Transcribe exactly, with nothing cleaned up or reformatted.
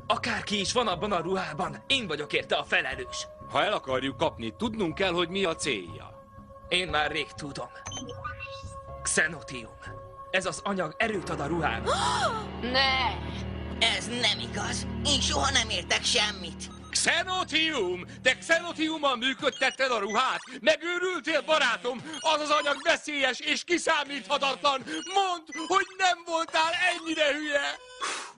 Akárki is van abban a ruhában, én vagyok érte a felelős. Ha el akarjuk kapni, tudnunk kell, hogy mi a célja. Én már rég tudom. Xenotium. Ez az anyag erőt ad a ruhának. Ne! Ez nem igaz. Én soha nem értek semmit. Xenotium! Te Xenotiummal működtetted a ruhát? Megőrültél, barátom? Az az anyag veszélyes és kiszámíthatatlan! Mondd, hogy nem voltál ennyire hülye!